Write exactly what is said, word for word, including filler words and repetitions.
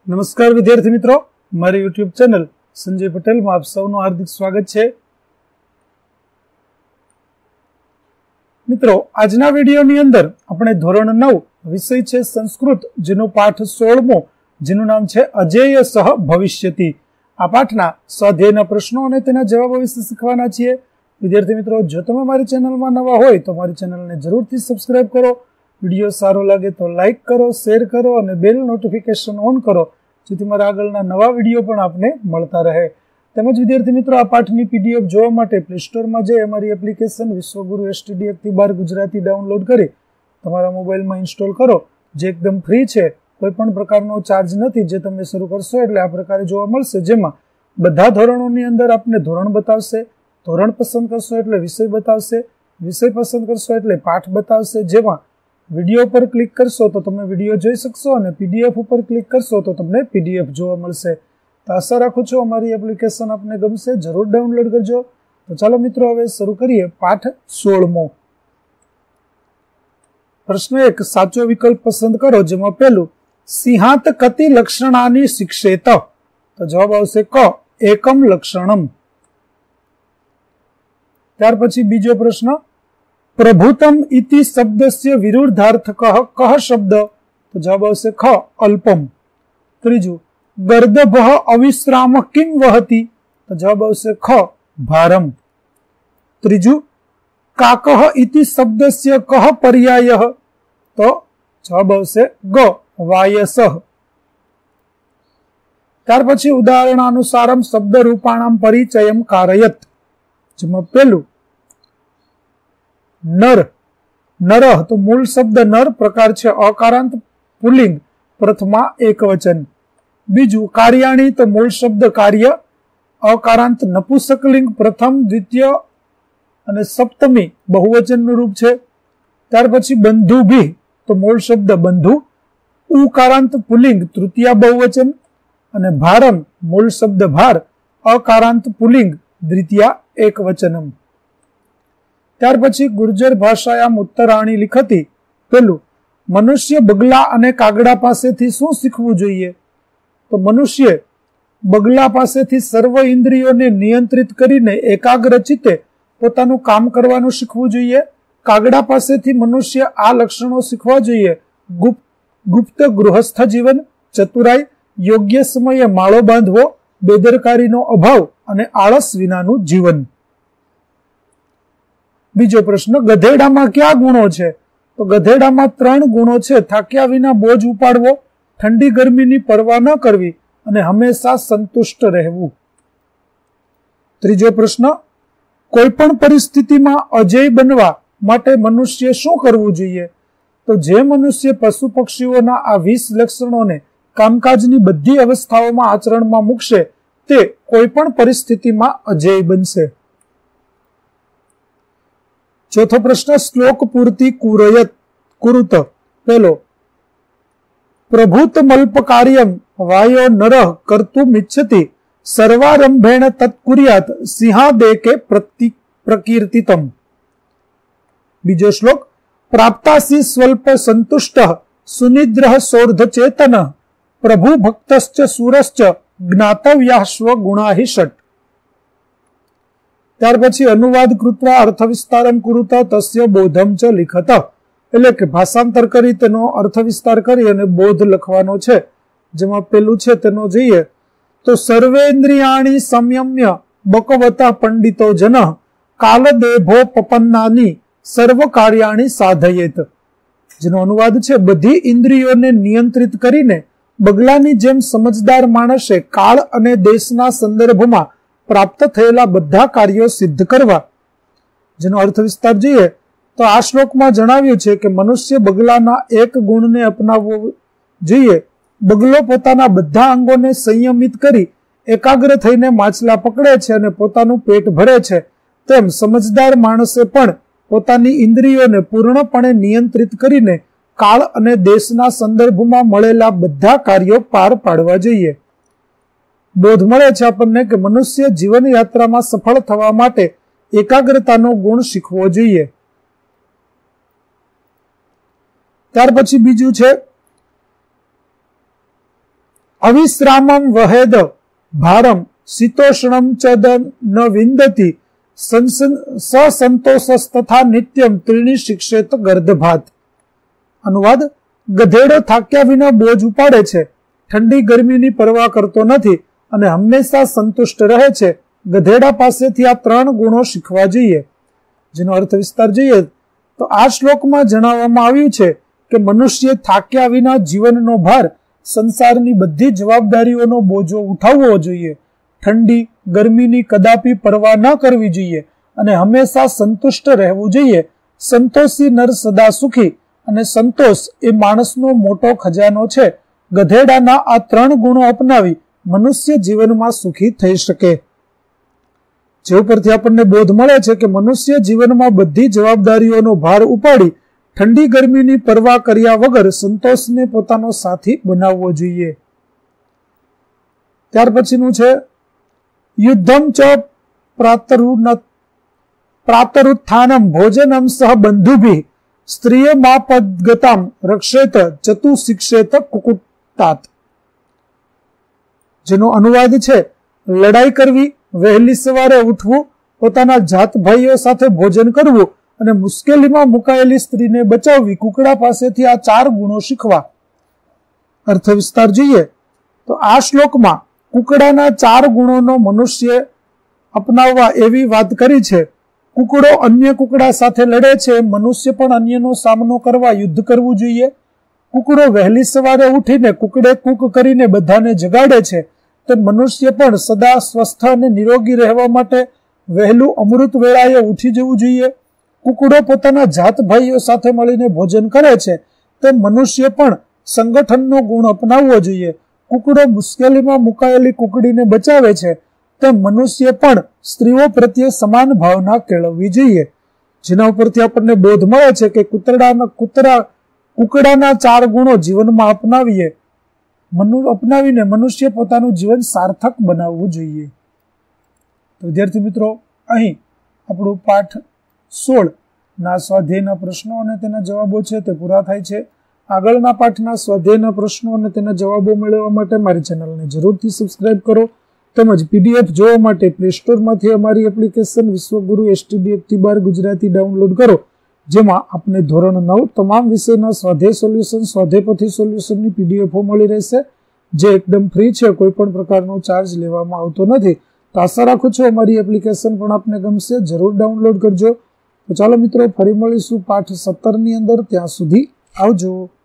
નમસ્કાર વિદ્યાર્થી મિત્રો, મારી યુટ્યુબ ચેનલ સંજય પટેલમાં આપ સૌનું હાર્દિક સ્વાગત છે. મિત્રો, આજના વિડીયોની અંદર આપણે ધોરણ નવ વિષય છે સંસ્કૃત, જેનો પાઠ સોળમો, જેનું નામ છે અજેય સહ ભવિષ્યતિ. આ પાઠના સ્વાધ્યાયના પ્રશ્નો અને તેના જવાબો વિશે શીખવાના છીએ. વિદ્યાર્થી મિત્રો, જો તમે મારી ચેનલમાં નવા હોય તો મારી ચેનલને જરૂરથી સબસ્ક્રાઇબ કરો. વિડીયો સારો લાગે તો લાઇક કરો, શેર કરો અને બેલ નોટિફિકેશન ઓન કરો, જેથી મારા આગળના નવા વિડીયો પણ આપને મળતા રહે. તેમજ વિદ્યાર્થી મિત્રો, આ પાઠની પીડીએફ જોવા માટે પ્લે સ્ટોરમાં જઈ અમારી એપ્લિકેશન વિશ્વગુરુ એસટીડીએફ થી બાર ગુજરાતી ડાઉનલોડ કરી તમારા મોબાઈલમાં ઇન્સ્ટોલ કરો, જે એકદમ ફ્રી છે. કોઈ પણ પ્રકારનો ચાર્જ નથી. જે તમે શરૂ કરશો એટલે આ પ્રકારે જોવા મળશે, જેમાં બધા ધોરણોની અંદર આપને ધોરણ બતાવશે. ધોરણ પસંદ કરશો એટલે વિષય બતાવશે. વિષય પસંદ કરશો એટલે પાઠ બતાવશે. જેમાં વિડીયો પર ક્લિક કરશો તો તમે વિડીયો જોઈ શકશો અને પીડીએફ ઉપર ક્લિક કરશો તો તમને પીડીએફ જોવા મળશે. તો આશા રાખું છું અમારી એપ્લિકેશન આપને ગમશે. જરૂર ડાઉનલોડ કરજો. તો ચાલો મિત્રો, હવે શરૂ કરીએ પાઠ સોળમો. પ્રશ્ન એક, સાચો વિકલ્પ પસંદ કરો, જેમાં પહેલું સિંહાત કતિ લક્ષણાની શિક્ષેત. તો જવાબ આવશે ક, એકમ લક્ષણમ. ત્યાર પછી બીજો પ્રશ્ન, પ્રભુતમ ઇતિ શબ્દસ્ય વિરુદ્ધાર્થકઃ કહ શબ્દ. તો જવાબ આવશે ખ, અલ્પમ. ત્રીજું, ગર્દભઃ અવિશ્રામ કિમ વહતિ. તો જવાબ આવશે ખ, ભારમ. ત્રીજું, કાકઃ ઇતિ શબ્દસ્ય કહ પર્યાયઃ. તો જવાબ આવશે ગ, વાયસઃ. ત્યાર પછી ઉદાહરણાનુસારમ શબ્દ રૂપાણામ પરિચયમ કારયત. જેમાં પેલું નર, નરહ. તો મૂળ શબ્દ નર, પ્રકાર છે અકારાંત પુલ્લિંગ, પ્રથમા એકવચન. બીજું કાર્યાણી. તો મૂળ શબ્દ કાર્ય, અકારાંત નપુંસકલિંગ, પ્રથમ, દ્વિતીય અને સપ્તમી બહુવચનનું રૂપ છે. ત્યાર પછી બંધુભી. તો મૂળ શબ્દ બંધુ, ઉકારાંત પુલ્લિંગ, તૃતીય બહુવચન. અને ભારમ, મૂળ શબ્દ ભાર, અકારાંત પુલ્લિંગ, દ્વિતીય એકવચનમ. ત્યાર પછી ગુર્જર ભાષાયામ ઉત્તરાણી લિખતી. પેલું, મનુષ્ય બગલા અને કાગડા પાસેથી શું શીખવું જોઈએ? તો મનુષ્ય બગલા પાસેથી સર્વ ઇન્દ્રિયોને નિયંત્રિત કરીને એકાગ્ર ચિત્તે પોતાનું કામ કરવાનું શીખવું જોઈએ. કાગડા પાસેથી મનુષ્ય આ લક્ષણો શીખવા જોઈએ: ગુપ્ત ગુપ્ત ગૃહસ્થ જીવન, ચતુરાઈ, યોગ્ય સમયે માળો બાંધવો, બેદરકારીનો અભાવ અને આળસ વિનાનું જીવન. બીજો પ્રશ્ન, ગધેડામાં કયા ગુણો છે? તો ગધેડામાં ત્રણ ગુણો છે: થાક્યા વિના બોજ ઉપાડવો, ઠંડી ગરમીની પરવા ન કરવી અને હંમેશા સંતુષ્ટ રહેવું. ત્રીજો પ્રશ્ન, કોઈ પણ પરિસ્થિતિમાં અજેય બનવા માટે મનુષ્ય શું કરવું જોઈએ? તો જે મનુષ્ય પશુ પક્ષીઓના આ વીસ લક્ષણોને કામકાજની બધી અવસ્થાઓમાં આચરણમાં મૂકશે તે કોઈ પણ પરિસ્થિતિમાં અજેય બનશે. ચોથો પ્રશ્ન, શ્લોક પૂર્તિ કુરયત કુરુત. પેલો, પ્રભુતમલ્પ કાર્યમ વાયો નરઃ કર્તુમ ઇચ્છતિ સર્વારંભેણ તત્કુર્યાત સિંહાદેકે પ્રતિ પ્રકીર્તિતમ. બીજો શ્લોક, પ્રાપ્તાસી સ્વલ્પ સંતુષ્ટઃ સુનિદ્રઃ સૌર્ધચેતન પ્રભુ ભક્તશ્ચ સુરશ્ચ જ્ઞાતવ્યાશ્વ ગુણાહિ ષટ. ત્યાર પછી અનુવાદ કૃત્વા અર્થ વિસ્તારમ કુરુત તસ્ય બોધમ ચ લિખત. એટલે કે ભાષાંતર કરી તેનો અર્થ વિસ્તાર કરી અને બોધ લખવાનો છે. જેમાં પેલું છે તેનો જોઈએ તો, સર્વેન્દ્રિયાણી સંયમ્ય બકવતા પંડિતો જન કાલદેભો પપન્નાની સર્વ કાર્યાણી સાધયેત. જેનો અનુવાદ છે, બધી ઇન્દ્રિયોને નિયંત્રિત કરીને બગલાની જેમ સમજદાર માણસે કાળ અને દેશના સંદર્ભમાં પ્રાપ્ત થયેલા બધા કાર્યો સિદ્ધ કરવા. જેનો અર્થ વિસ્તાર જોઈએ તો આ શ્લોકમાં જણાવ્યું છે કે મનુષ્ય બગલાના એક ગુણને અપનાવવો જોઈએ. બગલો પોતાના બધા અંગોને સંયમિત કરી એકાગ્ર થઈને માછલા પકડે છે અને પોતાનું પેટ ભરે છે, તેમ સમજદાર માણસે પણ પોતાની ઇન્દ્રિયોને પૂર્ણપણે નિયંત્રિત કરીને કાળ અને દેશના સંદર્ભમાં મળેલા બધા કાર્યો પાર પાડવા જોઈએ. બોધ મળે છે આપણને કે મનુષ્ય જીવન યાત્રામાં સફળ થવા માટે એકાગ્રતાનો ગુણ શીખવો જોઈએ. ત્યાર પછી બીજું છે અવિશ્રામમ વહેદ ભારમ શીતોષ્ણમ ચદ ન વિંદતી સસંતોષસ્તથા નિત્યમ ત્રીણી શિક્ષેત ગર્ધભાત. અનુવાદ: ગધેડો થાક્યા વિના બોજ ઉપાડે છે, ઠંડી ગરમીની પરવા કરતો નથી અને હંમેશા સંતુષ્ટ રહે છે. ગધેડા પાસેથી આ ત્રણ ગુણો શીખવા જોઈએ. જેનો અર્થ વિસ્તાર જોઈએ તો આ શ્લોકમાં જણાવવામાં આવ્યું છે કે મનુષ્ય થાક્યા વિના જીવનનો ભાર, સંસારની બધી જવાબદારીઓનો બોજો ઉઠાવવો જોઈએ, ઠંડી ગરમીની કદાપી પરવા ન કરવી જોઈએ અને હંમેશા સંતુષ્ટ રહેવું જોઈએ. સંતોષી નર સદા સુખી, અને સંતોષ એ માણસનો મોટો ખજાનો છે. ગધેડાના આ ત્રણ ગુણો અપનાવી મનુષ્ય જીવનમાં સુખી થઈ શકે. જે ઉપરથી આપણને બોધ મળે છે કે મનુષ્ય જીવનમાં બધી જવાબદારીઓનો ભાર ઉપાડી ઠંડી ગરમીની પરવા કર્યા વગર સંતોષને પોતાનો સાથી બનાવવો જોઈએ. ત્યાર પછીનું છે યુદ્ધમ ચ પ્રાતરુત્થાનમ ભોજનમ સહ બંધુભિ સ્ત્રિયમાપદ્ગતામ રક્ષેત ચતુ શિક્ષેત કુકુટાત. જેનો અનુવાદ છે લડાઈ કરવી, વહેલી સવારે ઉઠવું, પોતાના જાત ભાઈઓ સાથે ભોજન કરવું અને મુશ્કેલીમાં મુકાયેલી સ્ત્રીને બચાવવી. કુકડા પાસેથી આ ચાર ગુણો શીખવા. અર્થ વિસ્તાર જોઈએ તો આ શ્લોકમાં કુકડાના ચાર ગુણોનો મનુષ્ય અપનાવવા એવી વાત કરી છે. કુકડો અન્ય કુકડા સાથે લડે છે, મનુષ્ય પણ અન્યનો સામનો કરવા યુદ્ધ કરવું જોઈએ. કુકડો વહેલી સવારે ઉઠીને કુકડે કૂક કરીને બધાને જગાડે છે, તે મનુષ્ય પણ સદા સ્વસ્થ અને નિરોગી રહેવા માટે વહેલું અમૃત વેળાએ ઉઠી જવું જોઈએ. કુકડો પોતાના જાત ભાઈઓ સાથે મળીને ભોજન કરે છે, તે મનુષ્ય પણ સંગઠનનો ગુણ અપનાવવો જોઈએ. કુકડો મુશ્કેલીમાં મુકાયેલી કુકડીને બચાવે છે, તે મનુષ્ય પણ સ્ત્રીઓ પ્રત્યે સમાન ભાવના કેળવવી જોઈએ. જેના ઉપરથી આપણને બોધ મળે છે કે કૂતરાના કૂતરા કુકડાના ચાર ગુણો જીવનમાં અપનાવીએ મનુ અપનાવીને મનુષ્ય પોતાનું જીવન સાર્થક બનાવવું જોઈએ. તો વિદ્યાર્થી મિત્રો, અહીં આપણું પાઠ સોળ ના સ્વાધ્યાયના પ્રશ્નો અને તેના જવાબો છે તે પૂરા થાય છે. આગળના પાઠના સ્વાધ્યાયના પ્રશ્નો અને તેના જવાબો મેળવવા માટે મારી ચેનલને જરૂરથી સબસ્ક્રાઇબ કરો. તેમજ પીડીએફ જોવા માટે પ્લે સ્ટોરમાંથી અમારી એપ્લિકેશન વિશ્વગુરુ એસટીડીએફટી બાર ગુજરાતી ડાઉનલોડ કરો, જેમાં આપને ધોરણ નવ તમામ વિષયના સ્વાધ્યાય સોલ્યુશન, સ્વાધ્યાયપોથી સોલ્યુશનની પીડીએફો મળી રહેશે, જે એકદમ ફ્રી છે, કોઈ પણ પ્રકારનો ચાર્જ લેવામાં આવતો નથી. તો આશા રાખું છું અમારી એપ્લિકેશન પણ આપને ગમશે. જરૂર ડાઉનલોડ કરજો. તો ચાલો મિત્રો, ફરી મળીશું પાઠ સત્તર ની અંદર. ત્યાં સુધી આવજો.